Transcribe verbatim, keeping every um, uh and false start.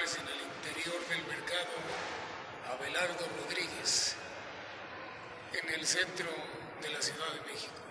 lugares en el interior del mercado Abelardo Rodríguez, en el centro de la Ciudad de México.